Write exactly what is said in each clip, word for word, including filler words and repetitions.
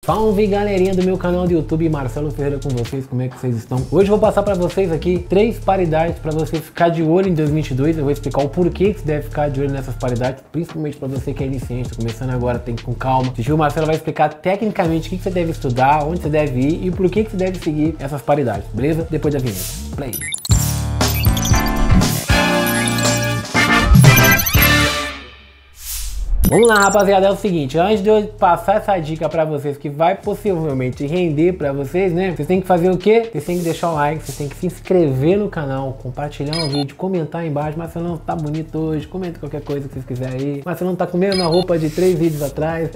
Salve galerinha do meu canal do YouTube, Marcelo Ferreira com vocês, como é que vocês estão? Hoje eu vou passar para vocês aqui três paridades para você ficar de olho em dois mil e vinte e dois. Eu vou explicar o porquê que você deve ficar de olho nessas paridades, principalmente para você que é iniciante, tá começando agora, tem que ir com calma. O Marcelo vai explicar tecnicamente o que você deve estudar, onde você deve ir e por que você deve seguir essas paridades, beleza? Depois da vinheta. Play! Vamos lá, rapaziada, é o seguinte, antes de eu passar essa dica pra vocês que vai possivelmente render pra vocês, né? Vocês têm que fazer o quê? Vocês têm que deixar o like, vocês têm que se inscrever no canal, compartilhar o vídeo, comentar aí embaixo. Marcelão tá bonito hoje, comenta qualquer coisa que vocês quiserem aí. Marcelão tá com a mesma roupa de três vídeos atrás.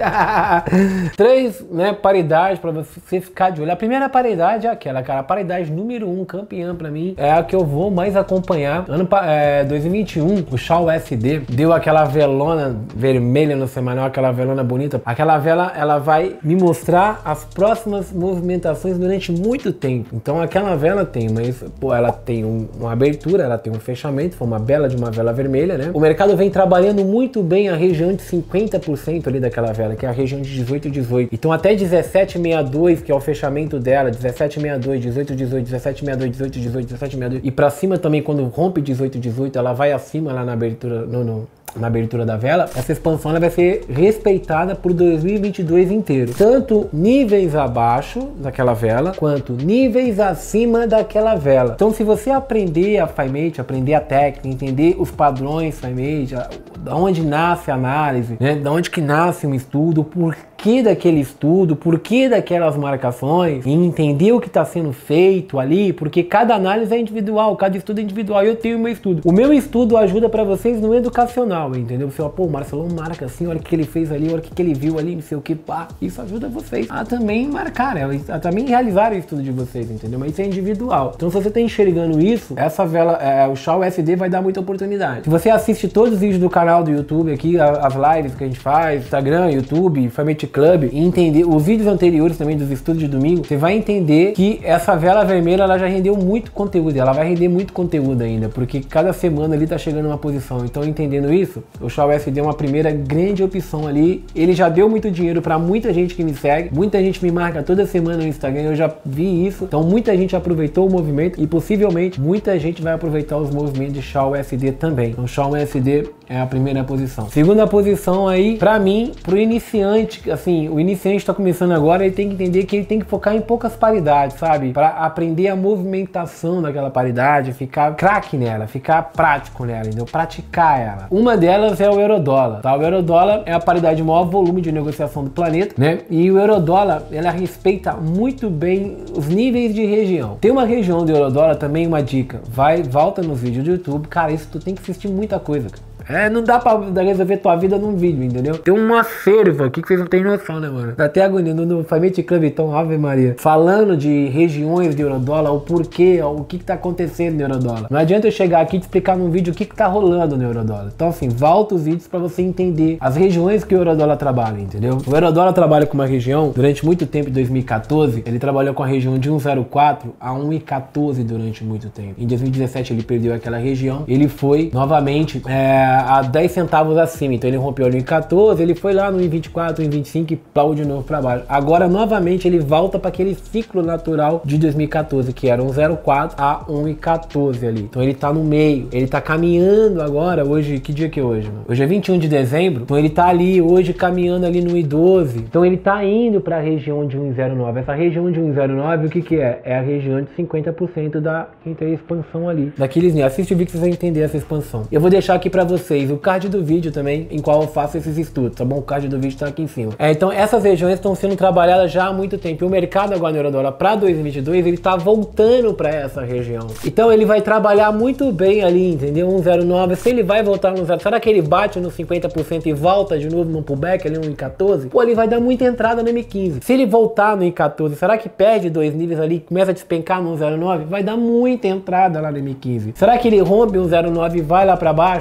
Três, né, paridades pra você ficar de olho. A primeira paridade é aquela, cara, a paridade número um, campeã pra mim, é a que eu vou mais acompanhar. Ano é, dois mil e vinte e um, o Shaw U S D deu aquela velona vermelha no semanal, aquela velona bonita. Aquela vela, ela vai me mostrar as próximas movimentações durante muito tempo. Então aquela vela tem, mas pô, ela tem um, uma abertura, ela tem um fechamento, foi uma bela de uma vela vermelha, né? O mercado vem trabalhando muito bem a região de cinquenta por cento ali daquela vela, que é a região de dezoito, dezoito. Então até dezessete sessenta e dois, que é o fechamento dela, dezessete sessenta e dois, dezoito, dezoito, dezessete sessenta e dois, dezoito, dezoito, dezessete sessenta e dois. E pra cima também, quando rompe dezoito, dezoito, ela vai acima lá na abertura, não, não. na abertura da vela, essa expansão ela vai ser respeitada por dois mil e vinte e dois inteiro. Tanto níveis abaixo daquela vela, quanto níveis acima daquela vela. Então se você aprender a FiveMate, aprender a técnica, entender os padrões FiveMate, da onde nasce a análise, né, da onde que nasce um estudo, por que daquele estudo, por que daquelas marcações, e entender o que está sendo feito ali, porque cada análise é individual, cada estudo é individual. Eu tenho o meu estudo. O meu estudo ajuda para vocês no educacional, entendeu? Você fala, pô, o Marcelão marca assim, olha o que ele fez ali, olha o que ele viu ali, não sei o que, pá. Isso ajuda vocês a também marcar, né? A também realizar o estudo de vocês, entendeu? Mas isso é individual. Então se você está enxergando isso, essa vela, é, o Shaw U S D vai dar muita oportunidade. Se você assiste todos os vídeos do canal do YouTube aqui, as lives que a gente faz, Instagram, YouTube, FiveMate Club, e entender os vídeos anteriores também dos estudos de domingo, você vai entender que essa vela vermelha ela já rendeu muito conteúdo, ela vai render muito conteúdo ainda, porque cada semana ali tá chegando uma posição. Então entendendo isso, o Shaw U S D é uma primeira grande opção ali. Ele já deu muito dinheiro para muita gente que me segue, muita gente me marca toda semana no Instagram, eu já vi isso. Então muita gente aproveitou o movimento e possivelmente muita gente vai aproveitar os movimentos de Shaw U S D também. Então Shaw U S D é a primeira posição. Segunda posição aí, para mim, pro iniciante, assim, o iniciante está começando agora, ele tem que entender que ele tem que focar em poucas paridades, sabe? Para aprender a movimentação daquela paridade, ficar craque nela, ficar prático nela, entendeu? Praticar ela. Uma delas é o eurodólar, tá? O eurodólar é a paridade de maior volume de negociação do planeta, né? E o eurodólar, ela respeita muito bem os níveis de região. Tem uma região do eurodólar também, uma dica, vai, volta nos vídeos do YouTube, cara, isso tu tem que assistir muita coisa, cara. É, não dá pra resolver tua vida num vídeo, entendeu? Tem uma ferva aqui que vocês não tem noção, né, mano? Dá até agonia no, no FiveMate Club, então, Ave Maria. Falando de regiões de eurodólar, o porquê, o que que tá acontecendo no eurodólar. Não adianta eu chegar aqui e te explicar num vídeo o que que tá rolando no eurodólar. Então, assim, volta os vídeos pra você entender as regiões que o eurodólar trabalha, entendeu? O eurodólar trabalha com uma região, durante muito tempo, em dois mil e quatorze, ele trabalhou com a região de um zero quatro a um e quatorze durante muito tempo. Em dois mil e dezessete, ele perdeu aquela região, ele foi, novamente, é... a dez centavos acima, então ele rompeu ali em quatorze, ele foi lá no vinte e quatro, em vinte e cinco e pau de novo para baixo. Agora novamente ele volta para aquele ciclo natural de dois mil e quatorze, que era um zero quatro a um e quatorze ali. Então ele tá no meio, ele tá caminhando agora, hoje, que dia que é hoje, mano? Hoje é vinte e um de dezembro, então ele tá ali hoje caminhando ali no um e doze. Então ele tá indo para a região de um e zero nove. Essa região de um e zero nove, o que que é? É a região de cinquenta por cento da expansão ali. Daqueles, assiste o vídeo que vocês vão entender essa expansão. Eu vou deixar aqui para vocês o card do vídeo também, em qual eu faço esses estudos, tá bom? O card do vídeo tá aqui em cima. É, então essas regiões estão sendo trabalhadas já há muito tempo. E o mercado agora no eurodólar para dois mil e vinte e dois, ele tá voltando para essa região. Então ele vai trabalhar muito bem ali, entendeu? um zero nove, se ele vai voltar no zero, será que ele bate no cinquenta por cento e volta de novo no pullback ali no um e quatorze? Pô, ele vai dar muita entrada no M quinze. Se ele voltar no um e quatorze, será que perde dois níveis ali, começa a despencar no um zero nove? Vai dar muita entrada lá no M quinze. Será que ele rompe um zero nove e vai lá para baixo? Ah,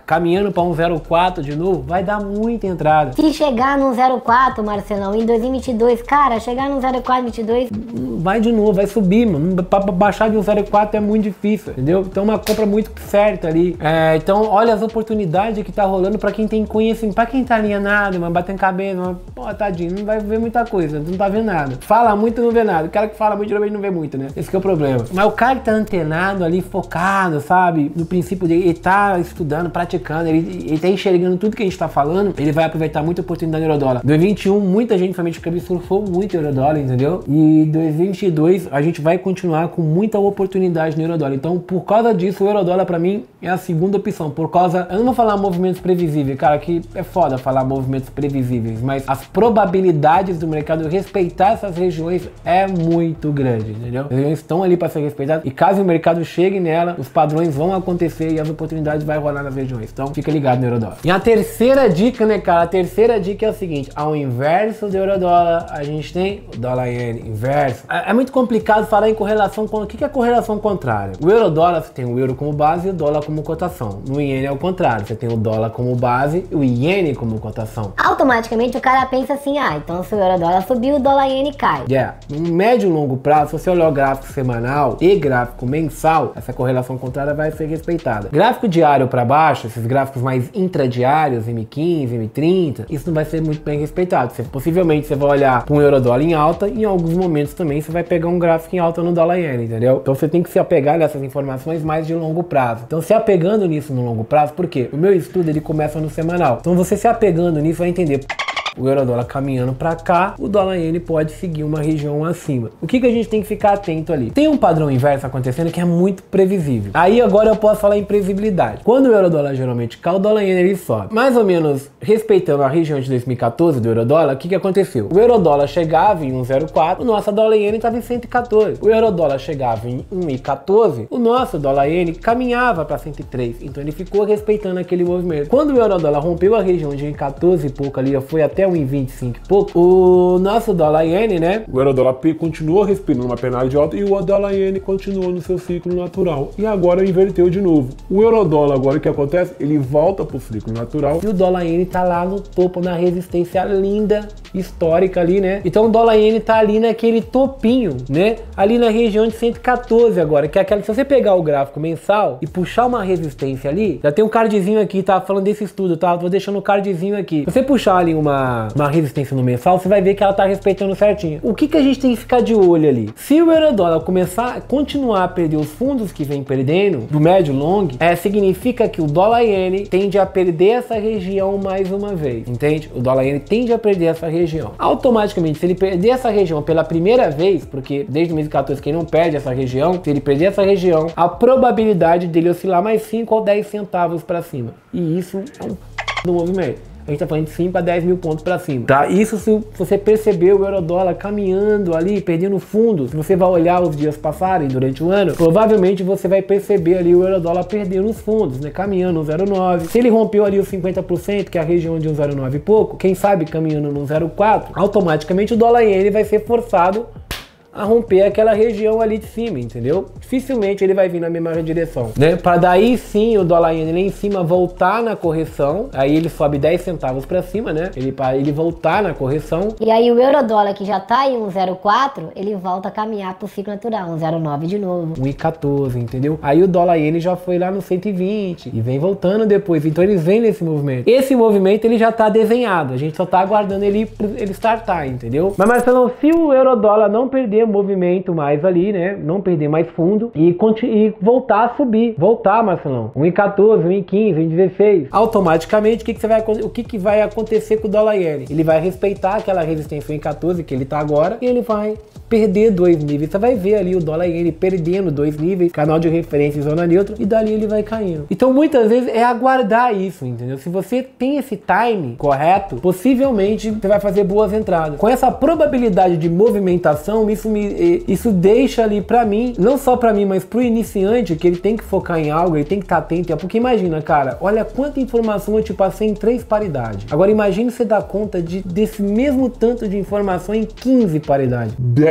caminhando para um zero quatro de novo, vai dar muita entrada. Se chegar no zero quatro, Marcelão, em dois mil e vinte e dois, cara, chegar no zero quatro vinte e dois... vai de novo, vai subir, mano. Pra baixar de um zero quatro é muito difícil, entendeu? Então uma compra muito certa ali. É, então olha as oportunidades que tá rolando pra quem tem conhecimento, pra quem tá alienado, mas batendo cabeça, mas, pô, tadinho, não vai ver muita coisa, não tá vendo nada. Fala muito, não vê nada. O cara que fala muito, geralmente não vê muito, né? Esse que é o problema. Mas o cara que tá antenado ali, focado, sabe? No princípio dele, ele tá estudando, praticando, ele, ele tá enxergando tudo que a gente tá falando, ele vai aproveitar muita oportunidade do Eurodólar. dois mil e vinte e um, muita gente, principalmente que surfou muito Eurodólar, entendeu? E dois mil e vinte e dois, a gente vai continuar com muita oportunidade no Eurodólar. Então, por causa disso, o Eurodólar pra mim é a segunda opção. Por causa, eu não vou falar movimentos previsíveis, cara, que é foda falar movimentos previsíveis, mas as probabilidades do mercado respeitar essas regiões é muito grande, entendeu? As regiões estão ali para ser respeitadas e caso o mercado chegue nela, os padrões vão acontecer e as oportunidades vão rolar nas regiões. Então, fica ligado no Eurodólar. E a terceira dica, né, cara? A terceira dica é o seguinte: ao inverso do Eurodólar, a gente tem o dólar iene inverso. É, é muito complicado falar em correlação com... O que é correlação contrária? O Eurodólar, você tem o euro como base e o dólar como cotação. No iene é o contrário, você tem o dólar como base e o iene como cotação. Automaticamente o cara pensa assim, ah, então se o Eurodólar subir, o dólar iene cai. Yeah. No médio e longo prazo, se você olhar o gráfico semanal e gráfico mensal, essa correlação contrária vai ser respeitada. Gráfico diário para baixo, esses gráficos mais intradiários, M quinze, M trinta, isso não vai ser muito bem respeitado. Você, possivelmente você vai olhar para um Eurodólar em alta e em alguns momentos também você vai pegar um gráfico em alta no dólar iene, entendeu? Então você tem que se apegar nessas informações mais de longo prazo. Então se apegando nisso no longo prazo, por quê? O meu estudo ele começa no semanal. Então você se apegando nisso vai entender o Eurodólar caminhando para cá, o dólar iene pode seguir uma região acima. O que que a gente tem que ficar atento ali? Tem um padrão inverso acontecendo que é muito previsível. Aí agora eu posso falar em previsibilidade. Quando o Eurodólar geralmente cai, o dólar iene ele sobe. Mais ou menos respeitando a região de dois mil e quatorze do Eurodólar, o que que aconteceu? O Eurodólar chegava em um vírgula zero quatro, o nosso dólar iene estava em cento e quatorze. O Eurodólar chegava em um vírgula quatorze, o nosso dólar iene caminhava para cento e três. Então ele ficou respeitando aquele movimento. Quando o Eurodólar rompeu a região de um vírgula quatorze e pouco ali, foi até um vírgula vinte e cinco e pouco, o nosso dólar iene, né? O Eurodólar continua respirando uma penalidade alta e o dólar iene continuou no seu ciclo natural. E agora inverteu de novo. O Eurodólar agora o que acontece? Ele volta para o ciclo natural. E o dólar iene tá lá no topo, na resistência linda, histórica ali, né? Então o dólar iene tá ali naquele topinho, né? Ali na região de cento e quatorze agora, que é aquela, se você pegar o gráfico mensal e puxar uma resistência ali, já tem um cardzinho aqui, tá? Falando desse estudo, tá? Vou deixando o cardzinho aqui. Se você puxar ali uma, uma resistência no mensal, você vai ver que ela tá respeitando certinho. O que que a gente tem que ficar de olho ali? Se o Eurodólar começar a continuar a perder os fundos que vem perdendo, do médio long, é, significa que o dólar iene tende a perder essa região mais uma vez, entende? O dólar iene tende a perder essa região. Automaticamente, se ele perder essa região pela primeira vez, porque desde dois mil e quatorze quem não perde essa região, se ele perder essa região, a probabilidade dele oscilar mais cinco ou dez centavos para cima. E isso é um do movimento. A gente tá falando de cinco a dez mil pontos para cima, tá? Isso se você perceber o Eurodólar caminhando ali, perdendo fundos, se você vai olhar os dias passarem durante o ano, provavelmente você vai perceber ali o Eurodólar perdendo os fundos, né? Caminhando no zero vírgula nove. Se ele rompeu ali os cinquenta por cento, que é a região de um zero vírgula nove e pouco, quem sabe caminhando no zero vírgula quatro, automaticamente o dólar iene vai ser forçado a romper aquela região ali de cima, entendeu? Dificilmente ele vai vir na mesma direção, né? Para daí sim o dólar iene lá em cima voltar na correção, aí ele sobe dez centavos para cima, né? Ele para ele voltar na correção. E aí o Eurodólar que já tá em um zero vírgula quatro, ele volta a caminhar pro ciclo natural, um zero vírgula nove de novo. um vírgula quatorze, entendeu? Aí o dólar iene já foi lá no cento e vinte e vem voltando depois, então eles vêm nesse movimento. Esse movimento ele já tá desenhado, a gente só tá aguardando ele ele startar, entendeu? Mas Marcelo, se o Eurodólar não perder movimento mais ali, né? Não perder mais fundo e, e voltar a subir. Voltar, Marcelão. um vírgula quatorze, um vírgula quinze, um vírgula dezesseis. Automaticamente, o que, que, você vai, o que, que vai acontecer com o dólar iene? Ele vai respeitar aquela resistência um vírgula quatorze que ele tá agora e ele vai perder dois níveis. Você vai ver ali o dólar iene perdendo dois níveis, canal de referência e zona neutra, e dali ele vai caindo. Então muitas vezes é aguardar isso, entendeu? Se você tem esse time correto, possivelmente você vai fazer boas entradas. Com essa probabilidade de movimentação, isso me, isso deixa ali pra mim, não só pra mim, mas pro iniciante, que ele tem que focar em algo, ele tem que estar atento, porque imagina, cara, olha quanta informação eu te passei em três paridades. Agora imagine você dar conta de, desse mesmo tanto de informação em quinze paridades. dez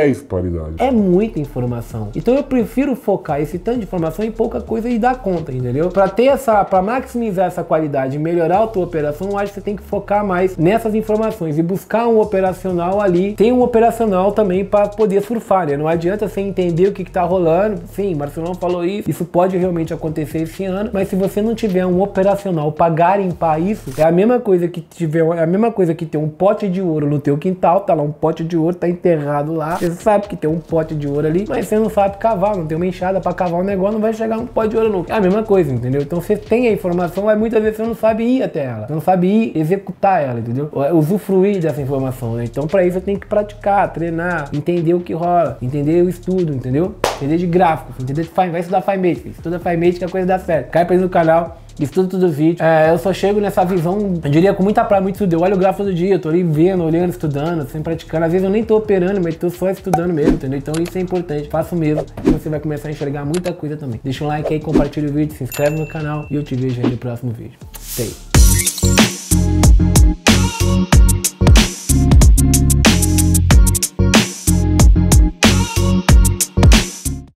paridade. É muita informação. Então eu prefiro focar esse tanto de informação em pouca coisa e dar conta, entendeu? Para ter essa, para maximizar essa qualidade e melhorar a tua operação, eu acho que você tem que focar mais nessas informações e buscar um operacional ali. Tem um operacional também para poder surfar, né? Não adianta você entender o que, que tá rolando. Sim, Marcelão falou isso. Isso pode realmente acontecer esse ano, mas se você não tiver um operacional para garimpar isso, é a mesma coisa que tiver, é a mesma coisa que ter um pote de ouro no teu quintal, tá lá um pote de ouro, tá enterrado lá. Você sabe que tem um pote de ouro ali, mas você não sabe cavar, não tem uma enxada para cavar um negócio, não vai chegar um pote de ouro nunca. É a mesma coisa, entendeu? Então você tem a informação, mas muitas vezes você não sabe ir até ela, você não sabe ir executar ela, entendeu? Usufruir dessa informação, né? Então para isso você tem que praticar, treinar, entender o que rola, entender o estudo, entendeu? Entender de gráficos, entender de Fine, vai estudar FineMate, filho. Estuda FineMate que a coisa dá certo. Cai pra aí no canal, estudo todo o vídeo. É, eu só chego nessa visão, eu diria, com muita prática, muito estudo. Eu olho o gráfico todo dia, eu tô ali vendo, olhando, estudando, sempre praticando. Às vezes eu nem tô operando, mas tô só estudando mesmo, entendeu? Então isso é importante, faço mesmo e você vai começar a enxergar muita coisa também. Deixa um like aí, compartilha o vídeo, se inscreve no canal e eu te vejo aí no próximo vídeo. Sei.